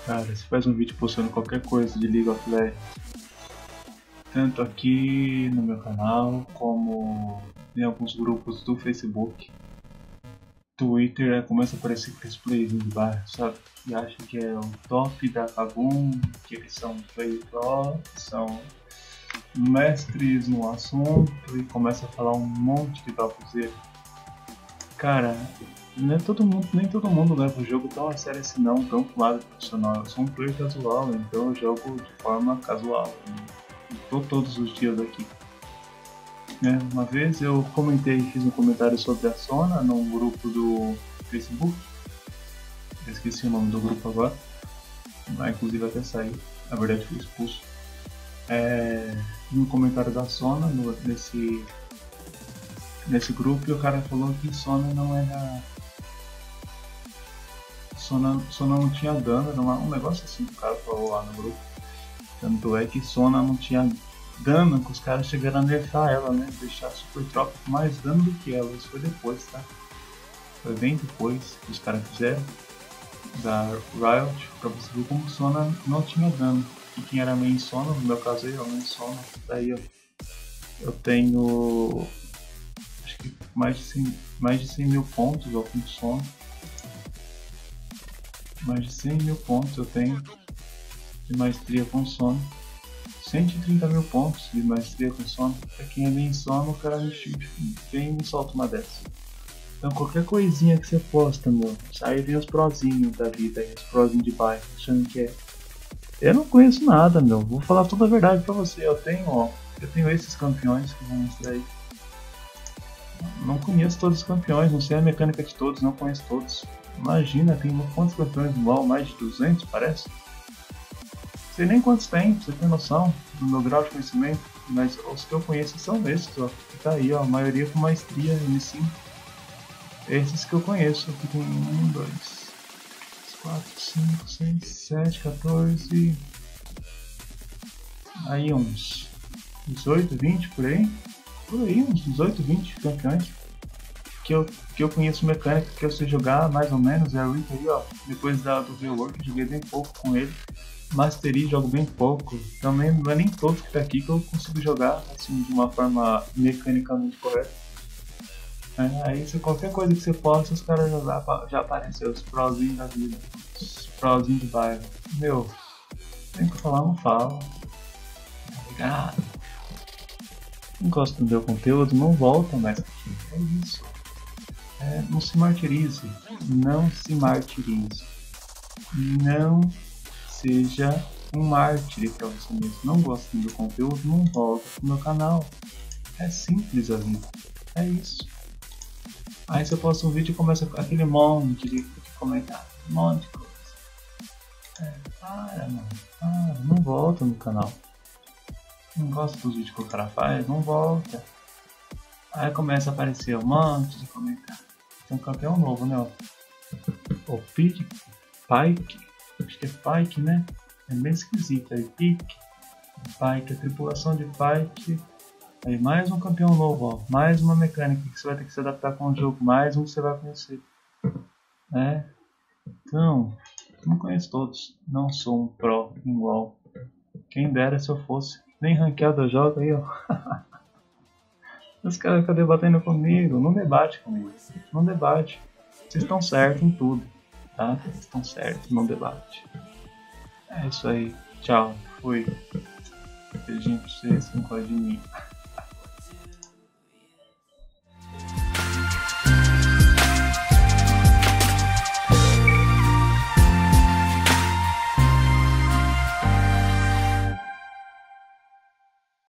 Cara, você faz um vídeo postando qualquer coisa de League of Legends, tanto aqui no meu canal, como em alguns grupos do Facebook, Twitter, começa a aparecer aqueles players de bairro, sabe? E acha que é o top da Kabum, que eles são play pro, que são mestres no assunto e começa a falar um monte de topzera. Cara, nem todo mundo leva o jogo tão a sério assim não, tão pro lado profissional. Eu sou um player casual, então eu jogo de forma casual. Não tô todos os dias aqui. Uma vez eu fiz um comentário sobre a Sona num grupo do Facebook. Eu esqueci o nome do grupo agora. Mas inclusive até saí. Na verdade fui expulso. No comentário da Sona, nesse grupo, e o cara falou que Sona não era. Sona não tinha dano, era um negócio assim que o cara falou lá no grupo. Tanto é que Sona não tinha dano, que os caras chegaram a nerfar ela, né? Deixar a Super Tropa com mais dano do que ela. Isso foi depois, tá? Foi bem depois que os caras fizeram da Riot, pra você ver como Sona não tinha dano. E quem era main Sona, no meu caso eu, main Sona, daí eu tenho acho que mais de 100 mil pontos ao fim de Sona. Mais de 100 mil pontos eu tenho de maestria com Sona. 130 mil pontos de maestria com Sona. Pra quem é main Sona, o cara vem e me solta uma dessa. Então qualquer coisinha que você posta, meu, aí vem os prozinhos da vida, os prozinhos de bairro, achando que é. Eu não conheço nada, meu, vou falar toda a verdade pra você. Eu tenho esses campeões que vão mostrar aí. Não conheço todos os campeões, não sei a mecânica de todos, não conheço todos. Imagina, tem quantos campeões no LoL? Mais de 200, parece? Não sei nem quantos tem, pra você ter noção do meu grau de conhecimento. Mas os que eu conheço são esses, ó. Que tá aí, ó, a maioria com maestria M5. Esses que eu conheço. Aqui tem 1, 2, 4, 5, 6, 7, 14. Aí uns 18, 20 por aí. Por aí, uns 18, 20 campeões. Que eu conheço mecânica, que eu sei jogar mais ou menos. É a Rick aí, ó. Depois do Rework, eu joguei bem pouco com ele. Mastery, jogo bem pouco. Também não é nem todos que tá aqui que eu consigo jogar assim de uma forma mecanicamente correta. Aí qualquer coisa que você posta, os caras já aparecem os prozinhos da vida, os prozinhos do bairro. Meu, tem que falar, não fala. Obrigado. Não gosta do meu conteúdo, não volta mais aqui. É isso. Não se martirize. Não se martirize. Não seja um mártir pra você mesmo. Não gosta do meu conteúdo, não volta pro meu canal. É simples a vida. É isso. Aí você posta um vídeo e começa com aquele monte de comentário. Um monte de coisa. Para, mano. Para, não volta no canal. Não gosta dos vídeos que o cara faz, não volta. Aí começa a aparecer um monte de comentário. Tem um campeão novo, né? O Pike. Acho que é Pike, né? É bem esquisito aí. Pike, a tripulação de Pike. Aí mais um campeão novo, ó. Mais uma mecânica que você vai ter que se adaptar com o jogo. Mais um que você vai conhecer. Então, não conheço todos. Não sou um pro em LoL. Quem dera se eu fosse. Nem ranqueado eu jogo aí, ó. Os caras ficam debatendo comigo. Não debate comigo. Não debate. Vocês estão certos em tudo. Tá? Vocês estão certos. Não debate. É isso aí. Tchau. Fui. Beijinho pra vocês. Não pode de mim.